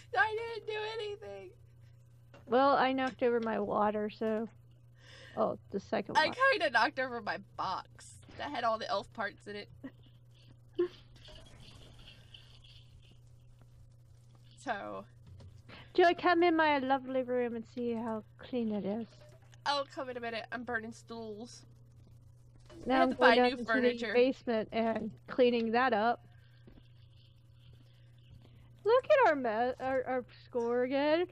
I didn't do anything. Well, I knocked over my water, so... Oh, the second I one. kind of knocked over my box that had all the elf parts in it. So, Joy, come in my lovely room and see how clean it is. I'll come in a minute. I'm burning stools. Now have I'm to going buy down new into furniture. the basement and cleaning that up. Look at our score again.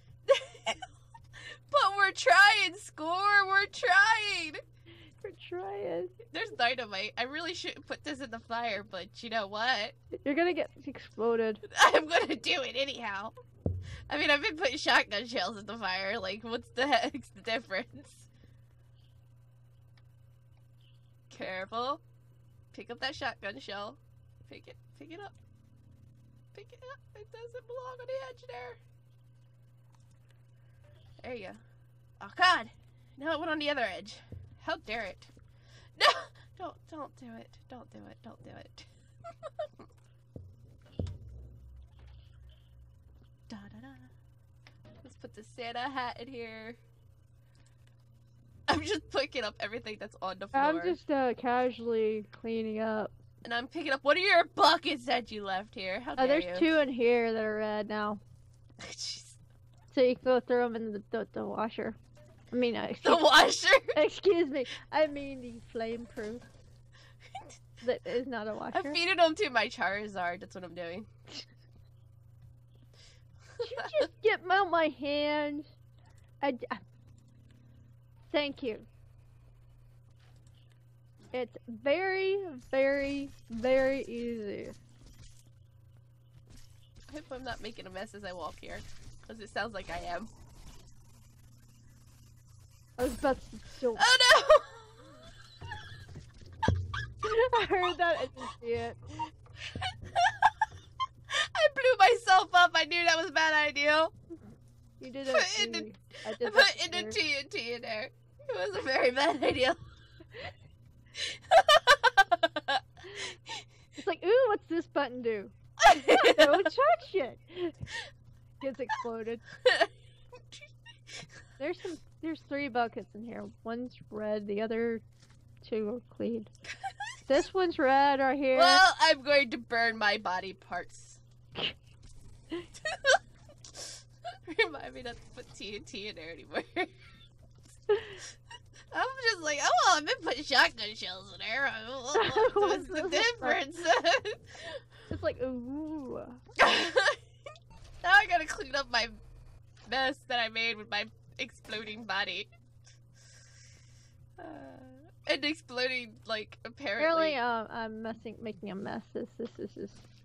But we're trying, Score. We're trying. We're trying. There's dynamite. I really shouldn't put this in the fire, but you know what? You're gonna get exploded. I'm gonna do it anyhow. I mean, I've been putting shotgun shells in the fire. Like, what's the heck's the difference? Careful. Pick up that shotgun shell. Pick it up. Pick it up. It doesn't belong on the edge there. There you go. Oh God! No, it went on the other edge. How dare it? No! Don't do it. Don't do it. Don't do it. Da da da. Let's put the Santa hat in here. I'm just picking up everything that's on the floor. I'm just casually cleaning up. And I'm picking up one of your buckets that you left here. How dare There's you? 2 in here that are red now. So you can go throw them in the washer. I mean, the washer? Excuse me. I mean the flame proof. That is not a washer. I'm feeding them to my Charizard. That's what I'm doing. Did you just get out my hand? Thank you. It's very, very, very easy. I hope I'm not making a mess as I walk here. Because it sounds like I am. I was about to... Oh no! I heard that, I didn't see it. I blew myself up. I knew that was a bad idea. You did I put in the TNT in there. It was a very bad idea. It's like, ooh, what's this button do? Don't touch it. Gets exploded. There's 3 buckets in here. One's red, the other 2 are clean. This one's red right here. Well, I'm going to burn my body parts. Remind me not to put TNT in there anymore. I'm just like, oh, well, I've been putting shotgun shells in there. What's the difference? It's like, ooh. Now I gotta clean up my mess that I made with my exploding body. And exploding, like, apparently. I'm making a mess. This is.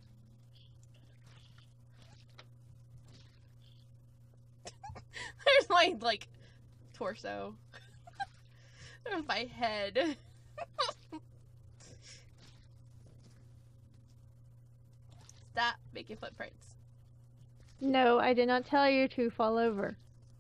There's my, like, torso. There's my head. Stop making footprints. No, I did not tell you to fall over.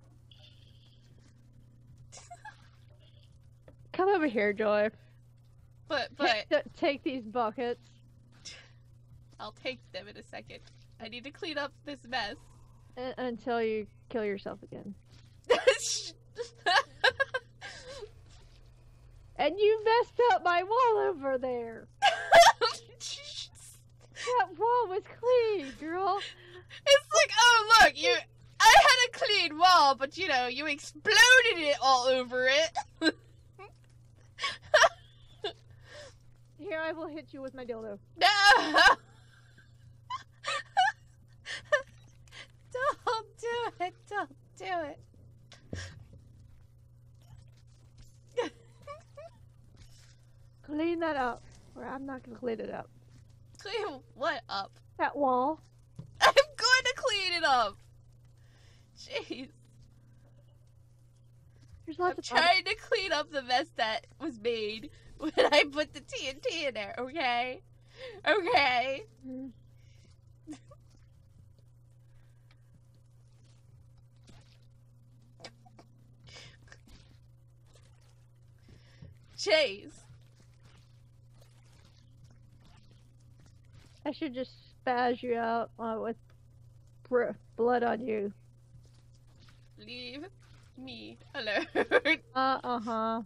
Come over here, Joy. But take these buckets. I'll take them in a second. I need to clean up this mess. Until you kill yourself again. And you messed up my wall over there. That wall was clean, girl. It's like, oh look, I had a clean wall, but you know, you exploded it all over it. Here, I will hit you with my dildo. No! Don't do it. Don't do it. Clean that up, or I'm not gonna clean it up. Clean what up? That wall. I'm going to clean it up. Jeez. There's lots I'm of trying to clean up the mess that was made when I put the TNT in there, okay? Okay. Mm. Jeez. I should just spaz you out with blood on you. Leave me alone. Uh-huh.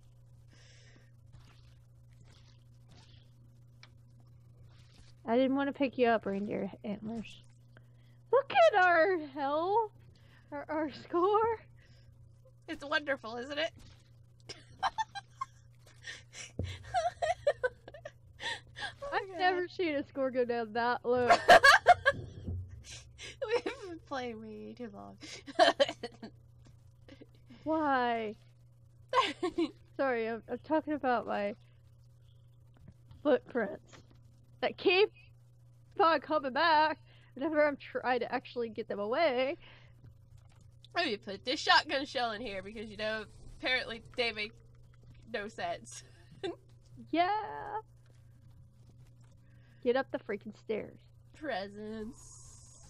I didn't want to pick you up, reindeer antlers. Look at our health. Our score. It's wonderful, isn't it? I've never seen a score go down that low. We've been playing way too long. Why? Sorry, I'm talking about my footprints that keep on coming back whenever I'm trying to actually get them away. Let me put this shotgun shell in here because, you know, apparently they make no sense. Yeah. Get up the freaking stairs. Presents.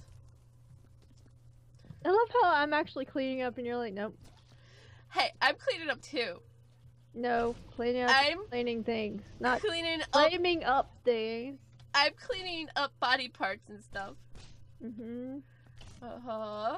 I love how I'm actually cleaning up and you're like, nope. Hey, I'm cleaning up too. No, cleaning up, I'm cleaning things. Not cleaning up. flaming up things. I'm cleaning up body parts and stuff. Mm-hmm. Uh-huh.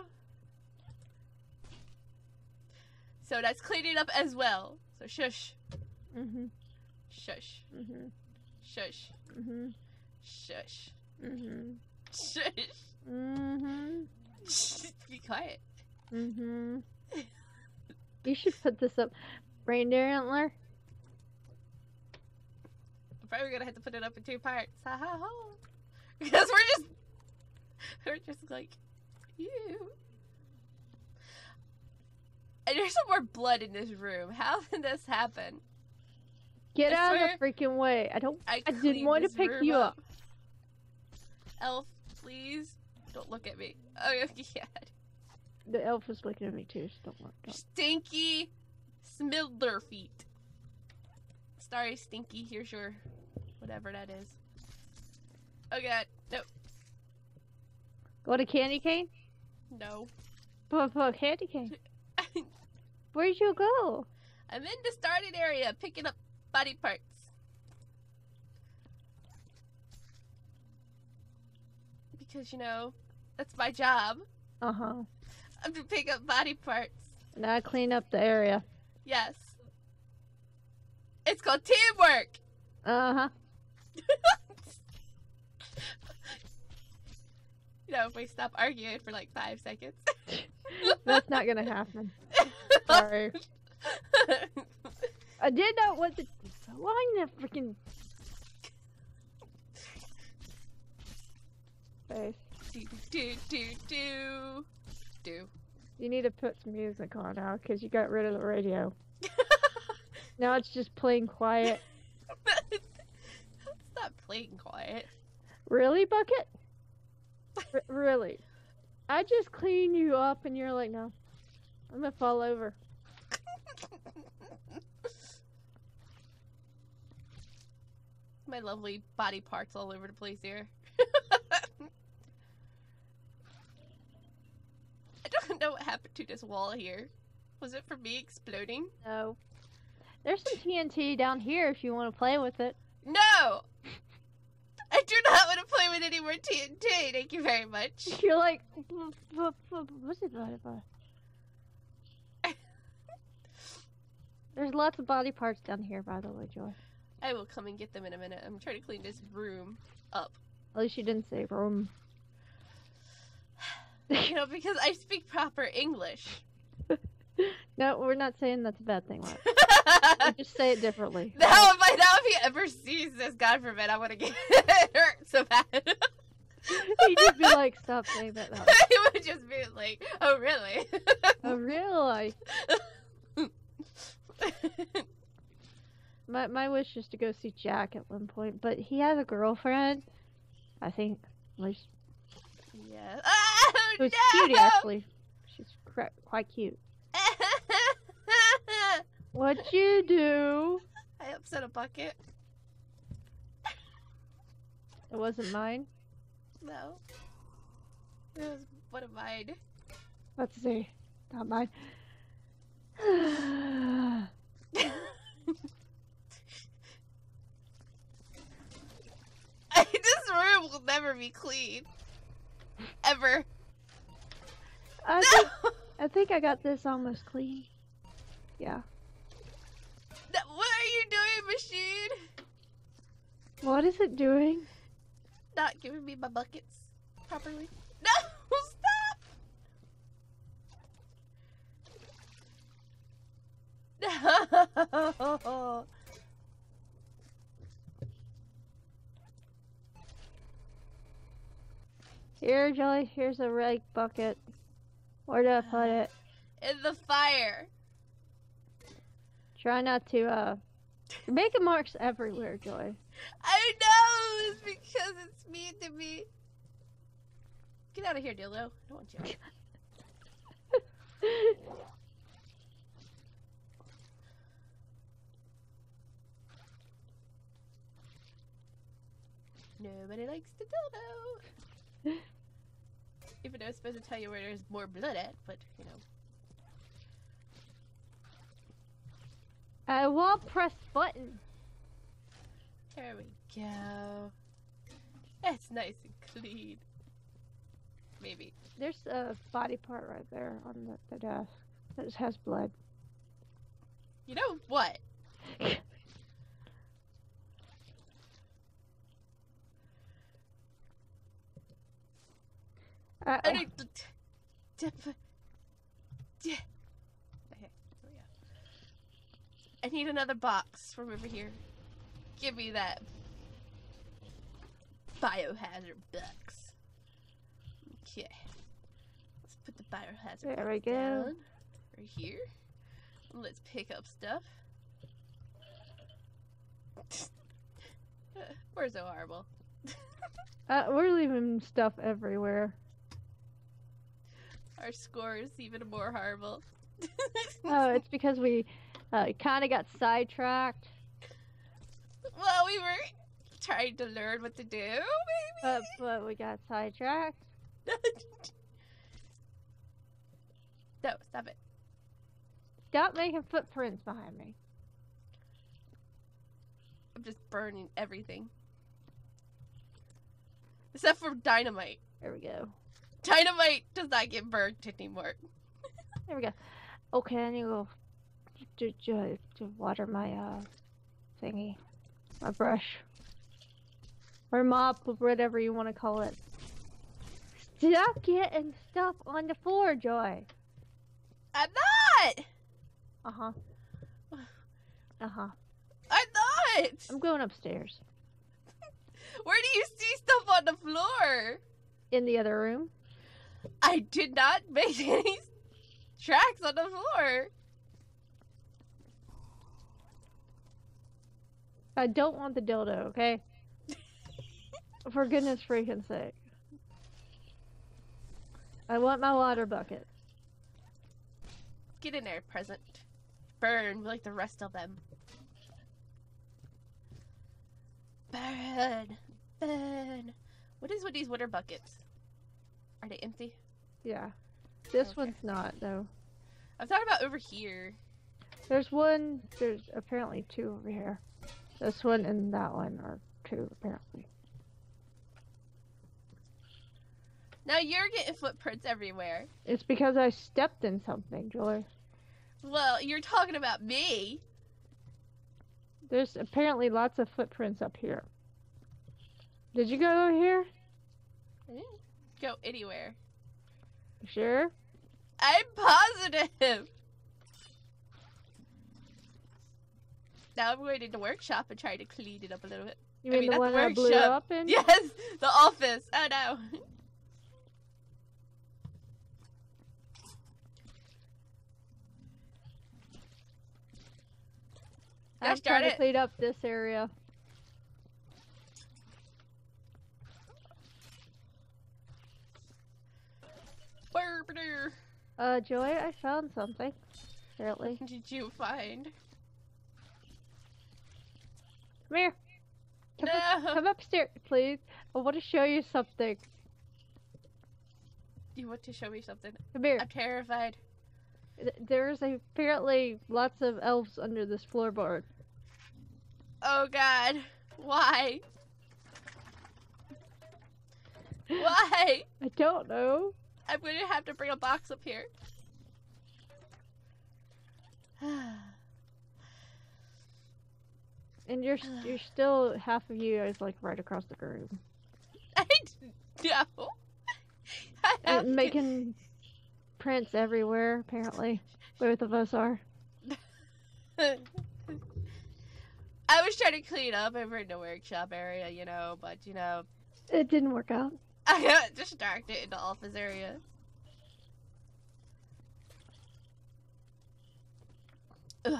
So that's cleaning up as well. So shush. Mm-hmm. Shush. Mm-hmm. Shush. Mm-hmm. Shush. Mm-hmm. Shush. Mm-hmm. Be quiet. Mm-hmm. You should put this up. Reindeer antler? I'm probably gonna have to put it up in 2 parts. Ha ha ha. Because we're just like, ew. And there's some more blood in this room. How did this happen? Get I out swear, of the freaking way. I didn't cleaned want to this pick room you up. Elf, please don't look at me. Oh yeah. The elf was looking at me too, so don't worry. Stinky Smilder feet. Sorry, Stinky. Here's your whatever that is. Oh god, no, Go to candy cane? no. Candy cane. Where'd you go? I'm in the starting area, picking up body parts. Because, you know, that's my job. Uh-huh. I'm to pick up body parts. Now clean up the area. Yes. It's called teamwork! Uh-huh. You know, if we stop arguing for like 5 seconds. That's not gonna happen. Sorry. I did not want to line that freaking face. Do. You need to put some music on now because you got rid of the radio. Now it's just plain quiet. It's not playing quiet. Really, Bucket? Really? I just clean you up and you're like, no. I'm gonna fall over. My lovely body parts all over the place here. I don't know what happened to this wall here. Was it for me exploding? No. There's some TNT down here if you want to play with it. No! I do not want to play with any more TNT, thank you very much. You're like, what's it about? There's lots of body parts down here, by the way, Joy. I will come and get them in a minute. I'm trying to clean this room up. At least you didn't say room. You know, because I speak proper English. No, we're not saying that's a bad thing, Lex. We just say it differently. Now if he ever sees this, God forbid, I want to get hurt so bad. He'd just be like, stop saying that now. He would just be like, oh, really? Oh, really? My wish is to go see Jack at one point, but he has a girlfriend. I think. At least. Yeah. Oh, Who's no! cutie, actually. She's quite cute. What'd you do? I upset a bucket. It wasn't mine. No. It was one of mine. Let's see. Not mine. This room will never be clean. Ever. I think I got this almost clean. Yeah. No, what are you doing, machine? What is it doing? Not giving me my buckets properly. No, stop! No. Here, Joey. Here's a red bucket. Where do I put it? In the fire. Try not to, You're making marks everywhere, Joy. I know! It's because it's mean to me. Get out of here, dildo. I don't want you. Nobody likes the dildo. Even though it's supposed to tell you where there's more blood at, but, you know. I will press button. There we go. That's nice and clean. Maybe. There's a body part right there on the desk that has blood. You know what? I need to... Okay, here we go. I need another box from over here. Give me that biohazard box. Okay. Let's put the biohazard There we box go. down right here. And let's pick up stuff. We're so horrible. We're leaving stuff everywhere. Our score is even more horrible. Oh, it's because we kind of got sidetracked. Well, we were trying to learn what to do, maybe? But we got sidetracked. No, stop it. Stop making footprints behind me. I'm just burning everything. Except for dynamite. There we go. Dynamite does not get burnt anymore. There we go. Okay, I need to go to water my thingy, my brush, or mop, whatever you want to call it. Stop getting stuff on the floor, Joy. I'm not! Uh-huh. Uh-huh. I'm not! I'm going upstairs. Where do you see stuff on the floor? In the other room. I did not make any tracks on the floor. I don't want the dildo, okay? For goodness freaking sake. I want my water bucket. Get in there, present. Burn like the rest of them. Burn. Burn. What is with these water buckets? Are they empty? Yeah. This Okay. one's not, though. I'm talking about over here. There's apparently two over here. This one and that one are two, apparently. Now you're getting footprints everywhere. It's because I stepped in something, Joy. Well, you're talking about me. There's apparently lots of footprints up here. Did you go over here? I didn't go anywhere. You sure? I'm positive. Now I'm going into the workshop and trying to clean it up a little bit. You I mean mean, the not one the I blew workshop. up in? Yes, the office. Oh no. I'm Gosh trying darn to it. clean up this area. Joy, I found something. Apparently. What did you find? Come here. No. Come upstairs, please. I want to show you something. You want to show me something? Come here. I'm terrified. There's apparently lots of elves under this floorboard. Oh god. Why? Why? I don't know. I'm gonna have to bring a box up here. And you're still, half of you is like right across the room. I know. I have And making prints everywhere, apparently. Both of us are. I was trying to clean up over in the workshop area, you know, but you know, It didn't work out. I got distracted in the office area. Ugh.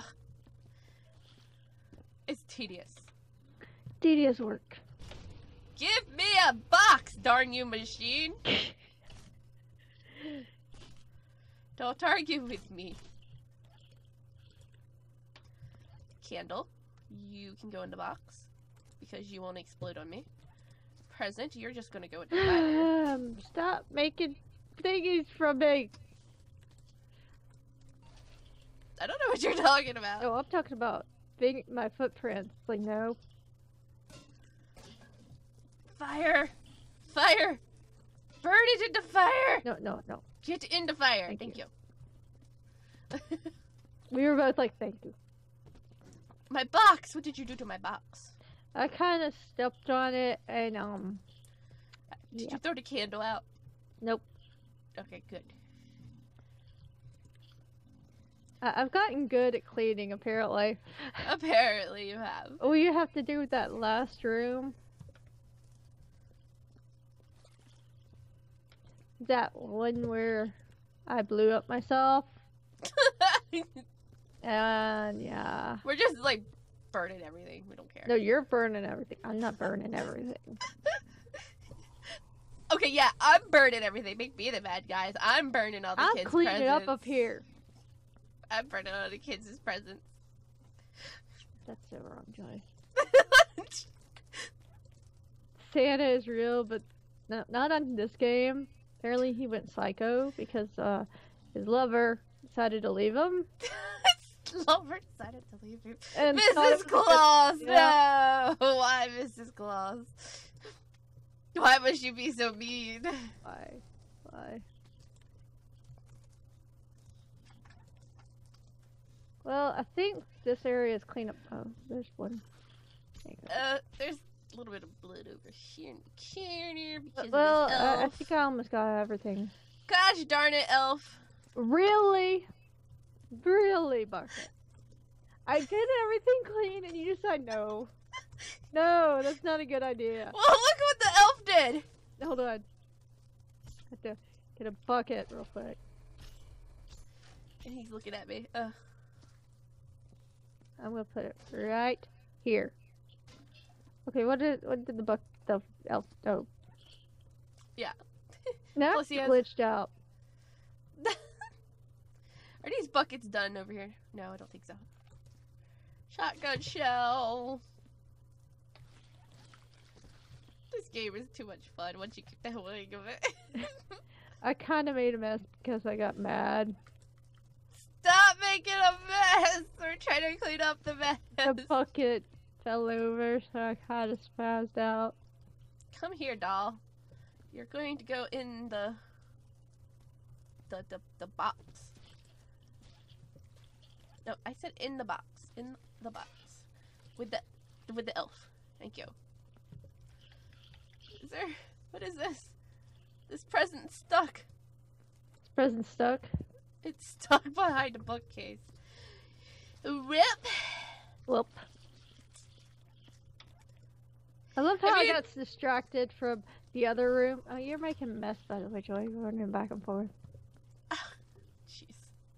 It's tedious. Tedious work. Give me a box, darn you machine! Don't argue with me. Candle, you can go in the box because you won't explode on me. Present, you're just gonna go in the fire. Stop making thingies from me. I don't know what you're talking about. Oh, I'm talking about my footprints. Like, no. Fire! Fire! Burn it into fire! No, no, no. Get into fire. Thank Thank you. We were both like, thank you. My box! What did you do to my box? I kind of stepped on it and, Did yeah. you throw the candle out? Nope. Okay, good. I've gotten good at cleaning, apparently. Apparently you have. All you have to do with that last room. That one where I blew up myself. And yeah. We're just like burning everything. We don't care. No, you're burning everything. I'm not burning everything. Okay, yeah, I'm burning everything. Make me the bad guys. I'm burning all the I'm kids' cleaning presents. up here. I'm burning all the kids' presents. That's so wrong, Joy. Santa is real, but not on this game. Apparently he went psycho because his lover decided to leave him. Lover decided to leave you. And thought it Mrs. was Claus, yeah. no! Why, Mrs. Claus? Why must you be so mean? Why? Why? Well, I think this area is clean up. Oh, there's one. There's a little bit of blood over here in the corner because Well, of this I elf. think I almost got everything. Gosh darn it, elf. Really? Really, Bucket? I did everything clean and you said no. No, that's not a good idea. Well, look what the elf did. Hold on. I have to get a bucket real quick. And he's looking at me. I'm gonna put it right here. Okay, what did the elf do? Yeah. Now Plus it's he has- glitched out. Are these buckets done over here? No, I don't think so. Shotgun shell. This game is too much fun once you get the hang of it. I kind of made a mess because I got mad. Stop making a mess! We're trying to clean up the mess. The bucket fell over, so I kind of spazzed out. Come here, doll. You're going to go in the box. No, I said in the box. In the box. With the elf. Thank you. Is there... What is this? This present's stuck. This present's stuck. It's stuck behind a bookcase. Rip! Whoop. I love how I I mean- got distracted from the other room. Oh, you're making a mess, by the way, Joy. You're running back and forth. Jeez.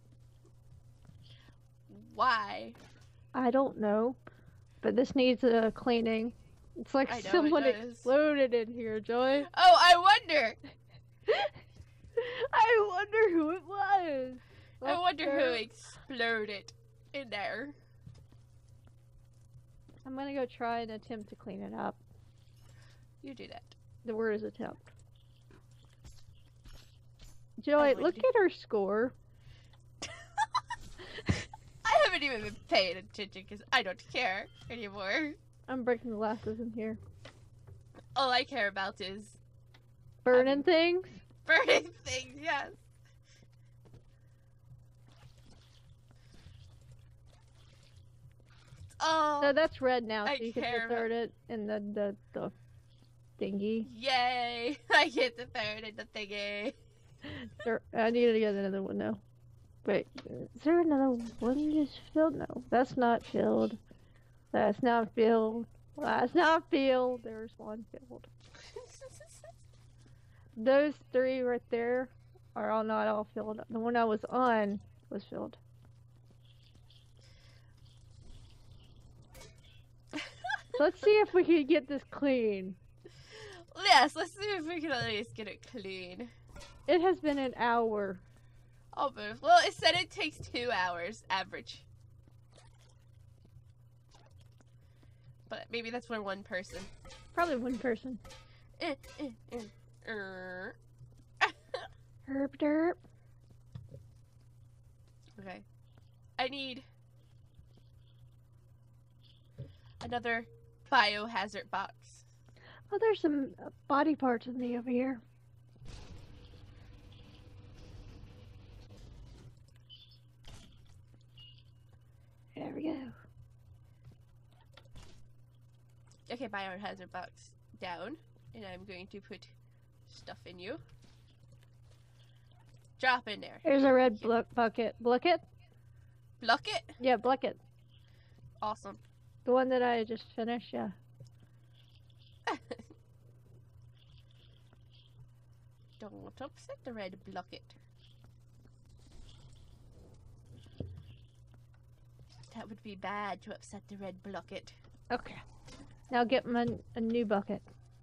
Why? I don't know, but this needs a cleaning. It's like I know it someone does. exploded in here, Joy. Oh, I wonder! I wonder who it was. I wonder who Upstairs. exploded in there. I'm gonna go try and attempt to clean it up. You do that. The word is attempt. Joy, would look do. at her score. I haven't even been paying attention because I don't care anymore. I'm breaking glasses in here. All I care about is Burning things? Burning things, yes. Oh, So that's red now, so I you can care about- insert it in the thingy. yay! I get the third in the thingy. I need to get another one now. Wait, is there another one just filled? No, that's not filled. That's not filled. That's not filled. There's one filled. Those three right there are all not all filled. The one I was on was filled. Let's see if we can get this clean. Yes, let's see if we can at least get it clean. It has been an hour. Almost. Well, it said it takes 2 hours average. But maybe that's for one person. Probably one person. Herb derp. Okay. I need another biohazard box. Oh, there's some body parts of me over here. There we go. Okay, biohazard box down. And I'm going to put stuff in you. Drop in there. Here's a red bucket. Bucket? Block it? Yeah, bucket. Awesome. The one that I just finished, yeah. Don't upset the red blocket. That would be bad to upset the red blocket. Okay. Now get a new bucket.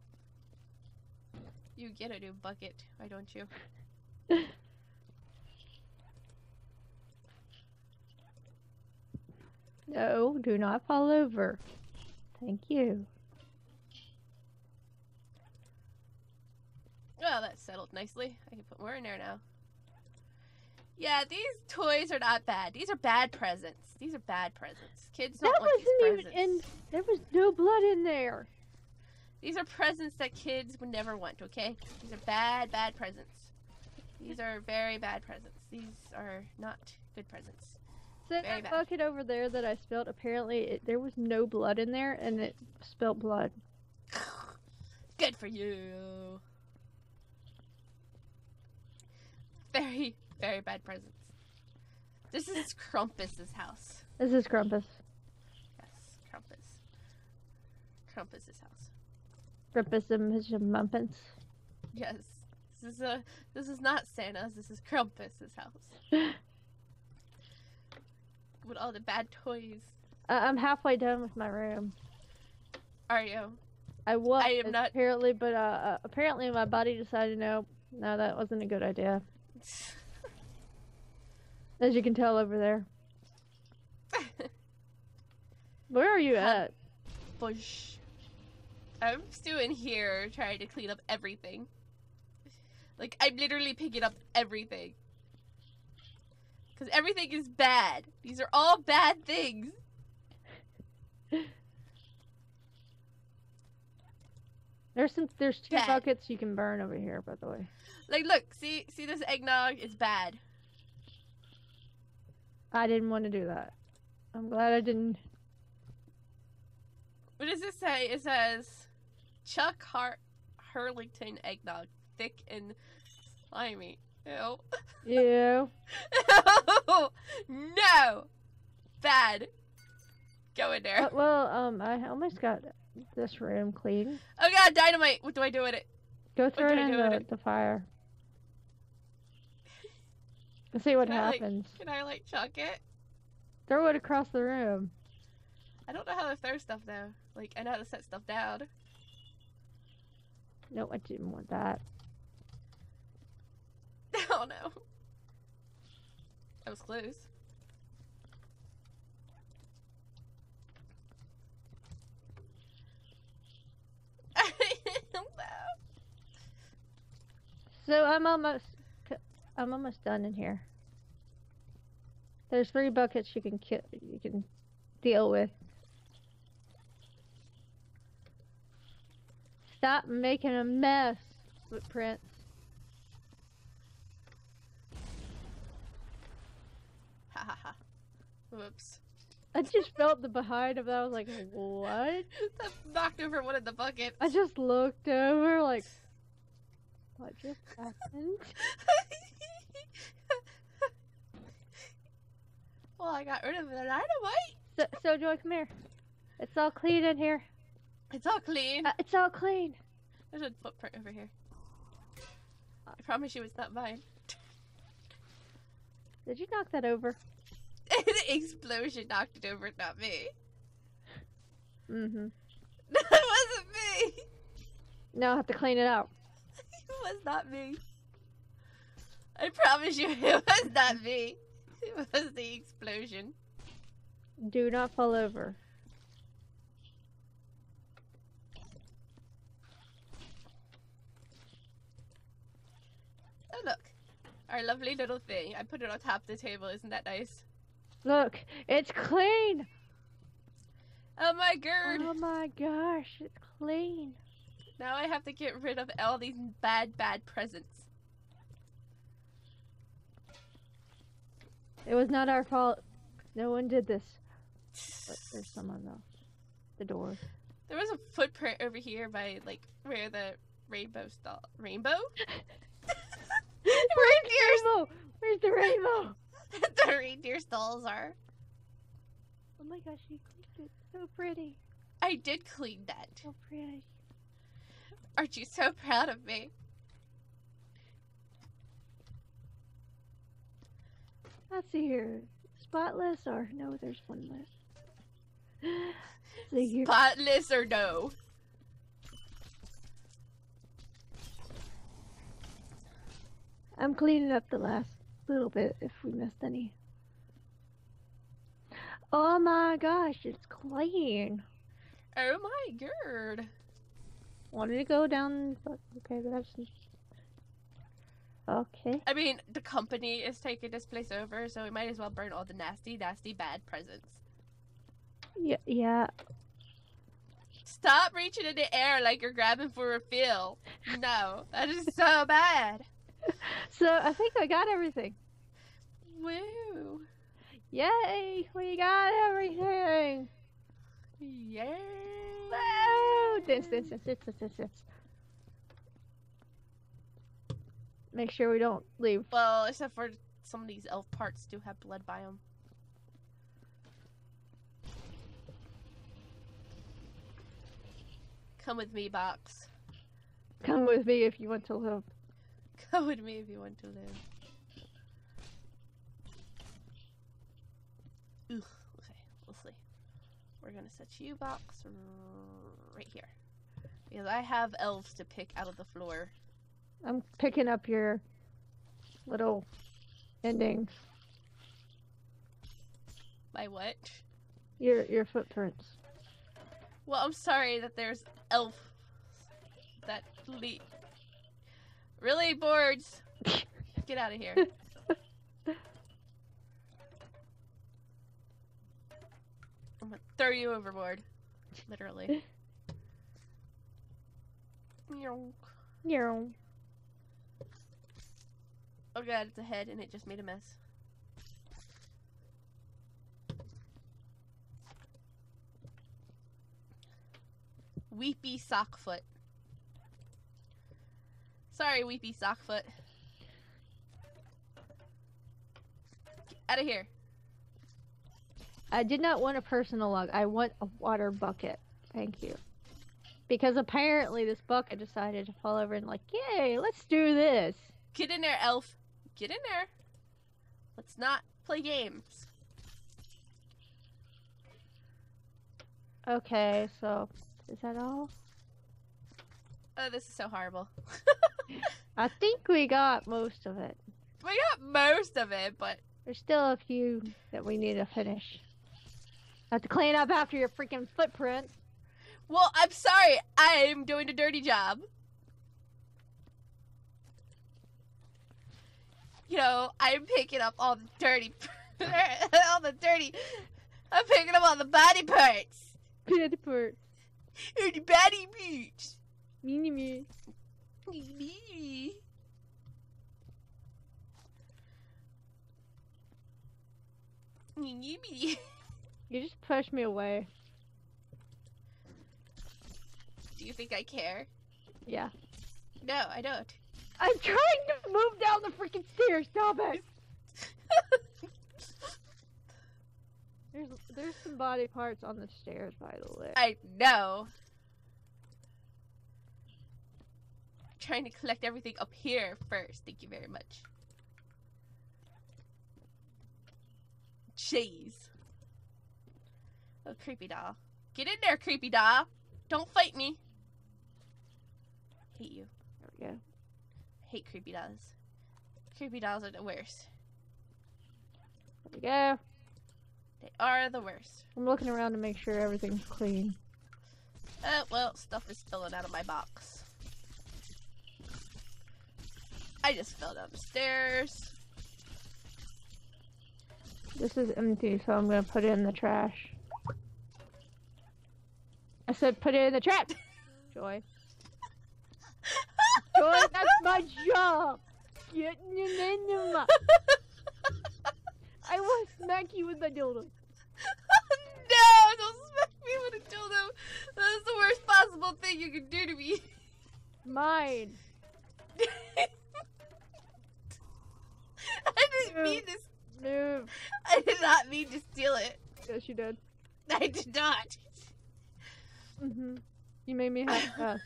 You get a new bucket, why don't you? No, do not fall over. Thank you. Well, that's settled nicely. I can put more in there now. Yeah, these toys are not bad. These are bad presents. These are bad presents. Kids don't That want these wasn't even presents. in. There was no blood in there. These are presents that kids would never want, okay? These are bad, bad presents. These are very bad presents. These are not good presents. So Very that bad. bucket over there that I spilled, apparently there was no blood in there, and it spilled blood. Good for you. Very, very bad presents. This is Krampus's house. This is Krampus. Yes, Krampus. Krampus's house. Krampus and his mumpins. Yes. This is not Santa's, this is Krampus's house. With all the bad toys. I'm halfway done with my room. Are you? I was I am not- apparently, but apparently my body decided no, that wasn't a good idea. As you can tell over there. Where are you at? Bush. I'm still in here trying to clean up everything. Like, I'm literally picking up everything. Because everything is bad. These are all bad things. There's two Bad. buckets you can burn over here, by the way. Like, look, see this eggnog? It's bad. I didn't want to do that. I'm glad I didn't. What does it say? It says, Chuck Hurlington eggnog, thick and slimy. Ew. Yeah. No! Bad. Go in there. Well, I almost got this room clean. Oh god, dynamite! What do I do with it? Go throw it do I in do with the fire. Let's see what Can I, like- happens. Can I, like, chuck it? Throw it across the room. I don't know how to throw stuff, though. Like, I know how to set stuff down. No, I didn't want that. Oh, no. That was close. So I'm almost done in here. There's 3 buckets you can deal with. Stop making a mess, Footprints. Whoops. I just felt the behind of that. I was like, what? That knocked over one of the buckets. I just looked over like, what just happened? Well, I got rid of the dynamite. So Joy, come here. It's all clean in here. It's all clean. It's all clean. There's a footprint over here. I promise you it's not mine. Did you knock that over? The explosion knocked it over, not me. Mm-hmm. That wasn't me. Now I have to clean it out. It was not me. I promise you it was not me. It was the explosion. Do not fall over. Oh look. Our lovely little thing. I put it on top of the table. Isn't that nice? Look, it's clean. Oh my god. Oh my gosh, it's clean. Now I have to get rid of all these bad presents. It was not our fault. No one did this. But there's someone though. The door. There was a footprint over here by like where the rainbow stall. Rainbow? Rainbow! Where's the rainbow? The reindeer stalls are. Oh my gosh, you cleaned it. So pretty. I did clean that. So pretty. Aren't you so proud of me? Let's see here. Spotless or no, there's one less. See here. Spotless or no? I'm cleaning up the last little bit if we missed any. Oh my gosh, it's clean. Oh my god. Wanted to go down, but okay, but that's okay. I mean, the company is taking this place over, so we might as well burn all the nasty, bad presents. Yeah. Stop reaching in the air like you're grabbing for a feel. No, that is so bad. So I think I got everything. Woo. Yay! We got everything. Yay. Woo! Dance. Make sure we don't leave. Well, except for some of these elf parts do have blood by them. Come with me, Box. Come with me if you want to live. Come with me if you want to live. Ooh, okay, we'll see. We're gonna set you, Box, right here. Because I have elves to pick out of the floor. I'm picking up your little endings. My what? Your footprints. Well, I'm sorry that there's elf that lead. Really, boards? Get out of here. I'm gonna throw you overboard. Literally. Meow. Meow. Oh god, it's a head and it just made a mess. Weepy Sockfoot. Sorry, Weepy Sockfoot. Get out of here. I did not want a personal log. I want a water bucket. Thank you. Because apparently this bucket decided to fall over and like, yay, let's do this. Get in there, elf. Get in there. Let's not play games. Okay, so is that all? Oh, this is so horrible. I think we got most of it. We got most of it, but There's still a few that we need to finish. Have to clean up after your freaking footprints. well, I'm sorry. I'm doing a dirty job. You know, I'm picking up all the dirty, I'm picking up all the body parts. Bad part. Oh, the body parts. Me. You just pushed me away. Do you think I care? Yeah. No, I don't. I'm trying to move down the freaking stairs. Stop it. There's some body parts on the stairs, by the way. I know. I'm trying to collect everything up here first. Thank you very much. Jeez. Oh, creepy doll. Get in there, creepy doll. Don't fight me. Hate you. There we go. Hate creepy dolls. Creepy dolls are the worst. There we go. They are the worst. I'm looking around to make sure everything's clean. Well, stuff is spilling out of my box. I just fell down the stairs. This is empty, so I'm gonna put it in the trash. I said put it in the trash! Joy. Joy, that's my job! Getting it in my... I will smack you with my dildo. No, don't smack me with a dildo. That is the worst possible thing you could do to me. Mine. I didn't mean to. Move. I did not mean to steal it. Yes, you did. I did not. Mhm. You made me have us.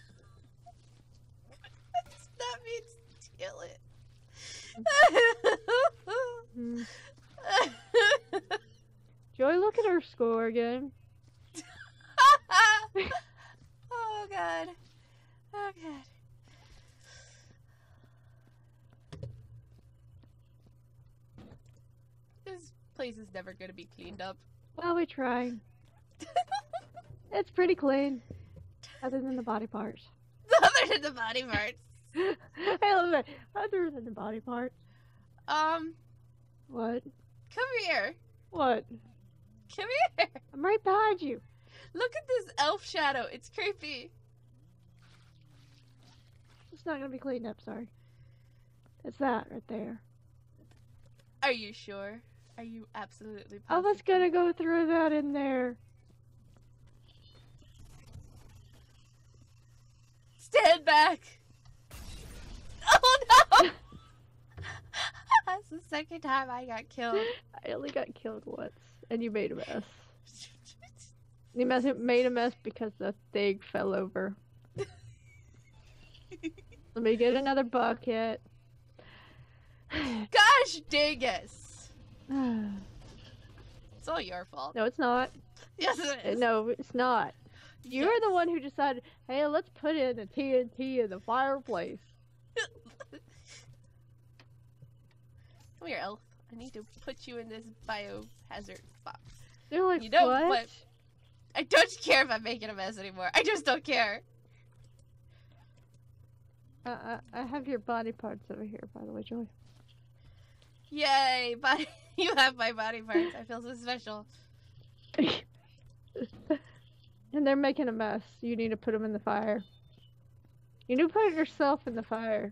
I did not mean to steal it. Mm. Joy, look at her score again. Oh god. Oh god. This place is never gonna be cleaned up. Well, we try. It's pretty clean. Other than the body parts. Other than the body parts. I love that. Other than the body parts. What? Come here. What? Come here. I'm right behind you. Look at this elf shadow. It's creepy. It's not gonna be cleaned up, sorry. It's that right there. Are you sure? Are you absolutely I was positive? gonna go through that in there. Stand back. Oh no! That's the second time I got killed. I only got killed once, and you made a mess. You made a mess because the thing fell over. Let me get another bucket. Gosh dang it! It's all your fault. No, it's not. Yes, it is. No, it's not. You're Yes. the one who decided, hey, let's put in the TNT in the fireplace. Come here, elf. I need to put you in this biohazard box. They're like, You know what? I don't care if I'm making a mess anymore. I just don't care. I have your body parts over here, by the way, Joy. Yay, body. You have my body parts. I feel so special. And they're making a mess. You need to put them in the fire. You need to put yourself in the fire.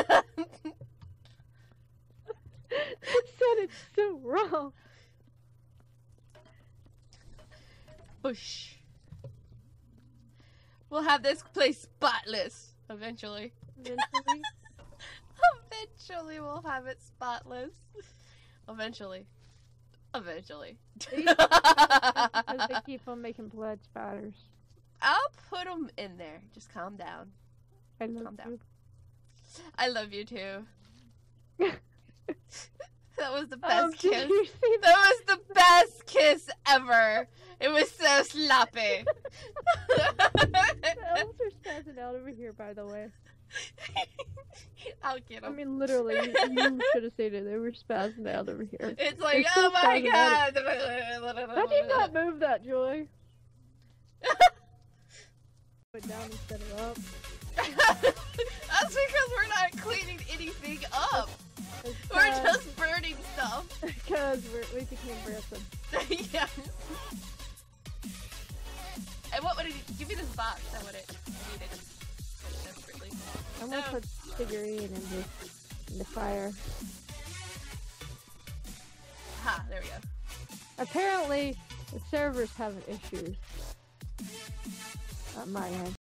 I said it so wrong. Bush. We'll have this place spotless eventually. Eventually. Eventually we'll have it spotless. Eventually. Eventually. Because they keep on making blood spatters. I'll put them in there. Just calm down. I love Calm down. you. I love you too. That was the best Did kiss. you see That was the best kiss ever. It was so sloppy. The elves are spazzing out over here, by the way. I'll get I them. mean, literally, you should have seen it. They were spazzing out over here. It's like, They're oh still my spazzing god. How do you not move that, Joy? Put down instead of up. That's because we're not cleaning anything up. We're just burning stuff. Because we became aggressive. Yeah. And what would it give me this box? That would it needed desperately. I'm gonna No. put figurine in the fire. Ha, there we go. Apparently, the server's having issues on my end.